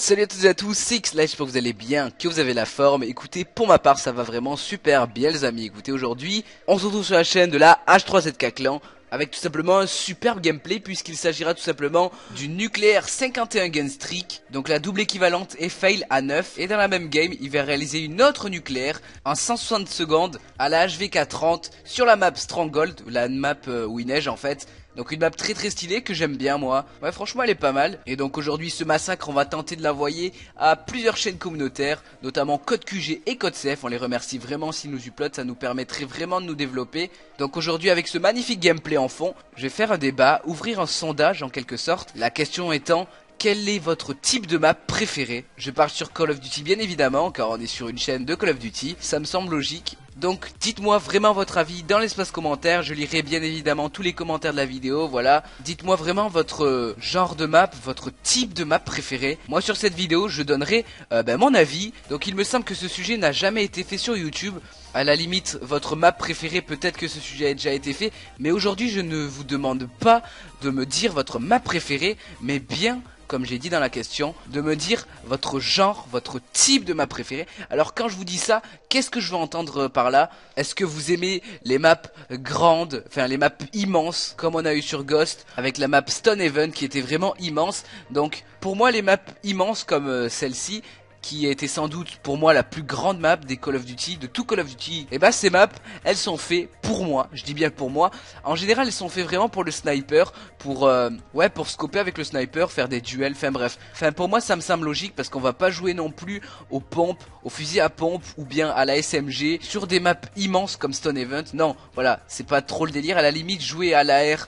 Salut à toutes et à tous, c'est X-Light, j'espère que vous allez bien, que vous avez la forme. Écoutez, pour ma part, ça va vraiment super bien les amis. Écoutez, aujourd'hui, on se retrouve sur la chaîne de la H3ZK Clan avec tout simplement un superbe gameplay puisqu'il s'agira tout simplement du nucléaire 51 gun streak. Donc la double équivalente est fail à 9 et dans la même game, il va réaliser une autre nucléaire en 160 secondes à la HVK30 sur la map Stronghold, la map où il neige en fait. Donc une map très stylée que j'aime bien moi. Ouais, franchement elle est pas mal. Et donc aujourd'hui ce massacre on va tenter de l'envoyer à plusieurs chaînes communautaires, notamment Code QG et Code CF. On les remercie vraiment s'ils nous uploadent, ça nous permettrait vraiment de nous développer. Donc aujourd'hui avec ce magnifique gameplay en fond, je vais faire un débat, ouvrir un sondage en quelque sorte. La question étant: quel est votre type de map préféré? Je parle sur Call of Duty bien évidemment, car on est sur une chaîne de Call of Duty, ça me semble logique. Donc dites-moi vraiment votre avis dans l'espace commentaire, je lirai bien évidemment tous les commentaires de la vidéo, voilà. Dites-moi vraiment votre genre de map, votre type de map préféré. Moi sur cette vidéo je donnerai mon avis, donc il me semble que ce sujet n'a jamais été fait sur YouTube. À la limite, votre map préférée, peut-être que ce sujet a déjà été fait, mais aujourd'hui je ne vous demande pas de me dire votre map préférée, mais bien, comme j'ai dit dans la question, de me dire votre genre, votre type de map préféré. Alors quand je vous dis ça, qu'est-ce que je veux entendre par là? Est-ce que vous aimez les maps grandes, enfin les maps immenses, comme on a eu sur Ghost, avec la map Stonehaven qui était vraiment immense? Donc pour moi les maps immenses comme celle-ci, qui était sans doute pour moi la plus grande map des Call of Duty, de tout Call of Duty, et bah ces maps, elles sont faites pour moi, je dis bien pour moi. En général elles sont faites vraiment pour le sniper, pour pour scoper avec le sniper, faire des duels, enfin bref. Enfin pour moi ça me semble logique parce qu'on va pas jouer non plus aux pompes, aux fusils à pompe ou bien à la SMG sur des maps immenses comme Stonehaven. Non, voilà, c'est pas trop le délire. À la limite jouer à l'AR,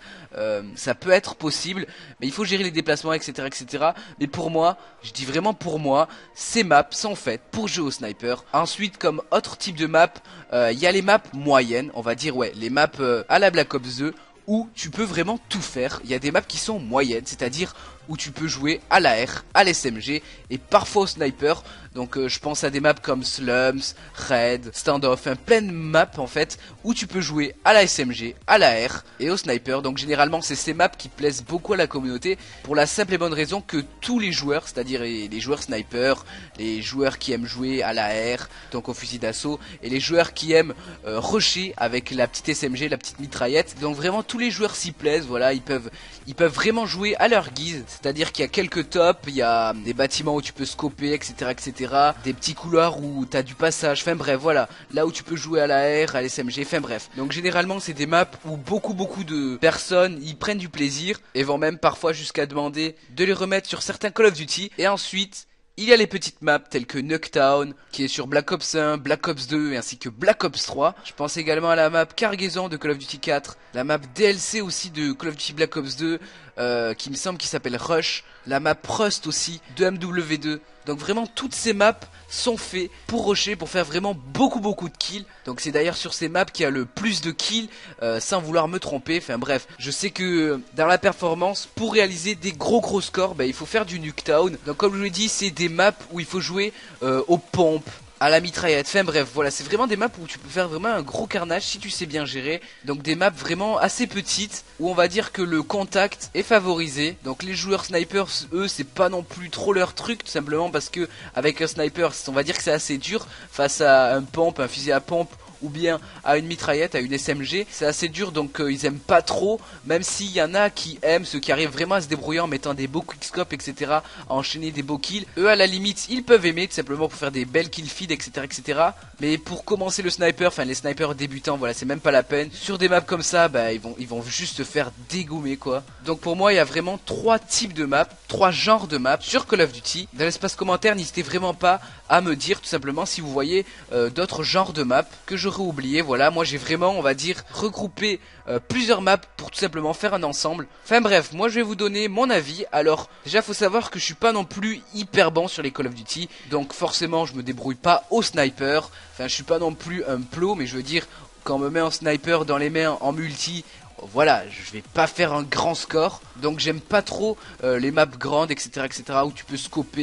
ça peut être possible, mais il faut gérer les déplacements, etc. Mais pour moi, je dis vraiment pour moi, ces maps sont faites pour jouer au sniper. Ensuite, comme autre type de map, il y a les maps moyennes, on va dire, ouais, les maps à la Black Ops 2, où tu peux vraiment tout faire. Il y a des maps qui sont moyennes, c'est-à-dire où tu peux jouer à l'AR, à l'SMG et parfois au sniper. Donc je pense à des maps comme Slums, Raid, Standoff, plein de maps en fait où tu peux jouer à la SMG, à l'AR et au sniper. Donc généralement c'est ces maps qui plaisent beaucoup à la communauté pour la simple et bonne raison que tous les joueurs, c'est-à-dire les joueurs sniper, les joueurs qui aiment jouer à l'AR, donc au fusil d'assaut, et les joueurs qui aiment rusher avec la petite SMG, la petite mitraillette. Donc vraiment tous les joueurs s'y plaisent, voilà, ils peuvent vraiment jouer à leur guise. C'est-à-dire qu'il y a quelques tops, il y a des bâtiments où tu peux scoper, etc. Des petits couloirs où t'as du passage, enfin bref, voilà. Là où tu peux jouer à l'AR, à l'SMG, enfin bref. Donc généralement c'est des maps où beaucoup de personnes y prennent du plaisir et vont même parfois jusqu'à demander de les remettre sur certains Call of Duty. Et ensuite, il y a les petites maps telles que Nuketown, qui est sur Black Ops 1, Black Ops 2 ainsi que Black Ops 3. Je pense également à la map Cargaison de Call of Duty 4, la map DLC aussi de Call of Duty Black Ops 2, qui me semble qui s'appelle Rush, la map Rust aussi de MW2. Donc vraiment toutes ces maps sont faites pour rusher, pour faire vraiment beaucoup de kills. Donc c'est d'ailleurs sur ces maps qu'il y a le plus de kills, sans vouloir me tromper. Enfin bref, je sais que dans la performance, pour réaliser des gros scores, il faut faire du Nuketown. Donc comme je vous l'ai dit, c'est des maps où il faut jouer aux pompes, à la mitraillette, enfin bref, voilà, c'est vraiment des maps où tu peux faire vraiment un gros carnage si tu sais bien gérer. Donc des maps vraiment assez petites, où on va dire que le contact est favorisé. Donc les joueurs snipers, eux, c'est pas non plus trop leur truc, tout simplement parce que avec un sniper, on va dire que c'est assez dur face à un pompe, un fusil à pompe, ou bien à une mitraillette, à une SMG, c'est assez dur, donc ils aiment pas trop, même s'il y en a qui aiment, ceux qui arrivent vraiment à se débrouiller en mettant des beaux quickscopes, etc., à enchaîner des beaux kills. Eux à la limite ils peuvent aimer, tout simplement pour faire des belles kill feed, etc. Mais pour commencer le sniper, enfin les snipers débutants, voilà, c'est même pas la peine. Sur des maps comme ça, ils vont juste se faire dégommer quoi. Donc pour moi il y a vraiment trois types de maps, trois genres de maps sur Call of Duty. Dans l'espace commentaire, n'hésitez vraiment pas à me dire tout simplement si vous voyez d'autres genres de maps que j'aurais oublié. Voilà, moi j'ai vraiment, on va dire, regroupé plusieurs maps pour tout simplement faire un ensemble. Enfin bref, moi je vais vous donner mon avis. Alors déjà faut savoir que je suis pas non plus hyper bon sur les Call of Duty, donc forcément je me débrouille pas au sniper. Enfin je suis pas non plus un pro, mais je veux dire, quand on me met un sniper dans les mains en multi, voilà, je vais pas faire un grand score. Donc j'aime pas trop les maps grandes, etc. où tu peux scoper.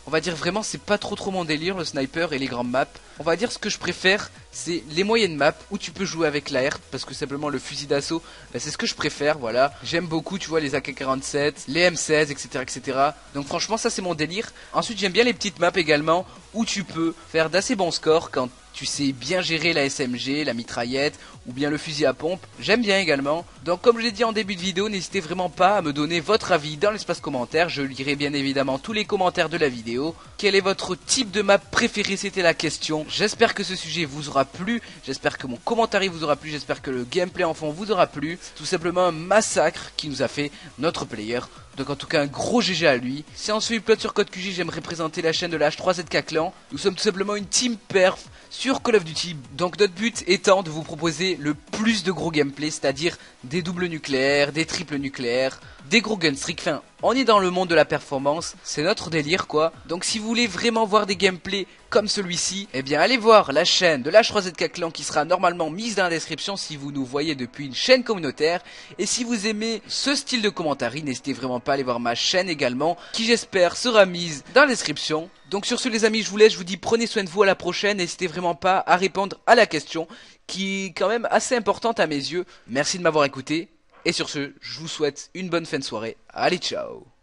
On va dire vraiment c'est pas trop mon délire le sniper et les grandes maps. On va dire ce que je préfère c'est les moyennes maps où tu peux jouer avec l'AR parce que simplement le fusil d'assaut bah, c'est ce que je préfère, voilà. J'aime beaucoup tu vois les AK-47, les M16 etc. Donc franchement ça c'est mon délire. Ensuite j'aime bien les petites maps également où tu peux faire d'assez bons scores quand tu sais bien gérer la SMG, la mitraillette ou bien le fusil à pompe, j'aime bien également. Donc comme je l'ai dit en début de vidéo, n'hésitez vraiment pas à me donner votre avis dans l'espace commentaire. Je lirai bien évidemment tous les commentaires de la vidéo. Quel est votre type de map préféré? C'était la question. J'espère que ce sujet vous aura plu, j'espère que mon commentaire vous aura plu, j'espère que le gameplay en fond vous aura plu. C'est tout simplement un massacre qui nous a fait notre player. Donc en tout cas un gros GG à lui. Si on suit Plot sur Code QG, j'aimerais présenter la chaîne de la H3ZK Clan. Nous sommes tout simplement une team perf sur Call of Duty. Donc notre but étant de vous proposer le plus de gros gameplay, c'est-à-dire des doubles nucléaires, des triples nucléaires, des gros gunstreaks. Enfin, on est dans le monde de la performance, c'est notre délire quoi. Donc si vous voulez vraiment voir des gameplays comme celui-ci, eh bien allez voir la chaîne de la H3ZK Clan qui sera normalement mise dans la description si vous nous voyez depuis une chaîne communautaire. Et si vous aimez ce style de commentaire, n'hésitez vraiment pas à aller voir ma chaîne également, qui j'espère sera mise dans la description. Donc sur ce les amis, je vous laisse, je vous dis prenez soin de vous, à la prochaine, n'hésitez vraiment pas à répondre à la question, qui est quand même assez importante à mes yeux. Merci de m'avoir écouté, et sur ce, je vous souhaite une bonne fin de soirée, allez ciao.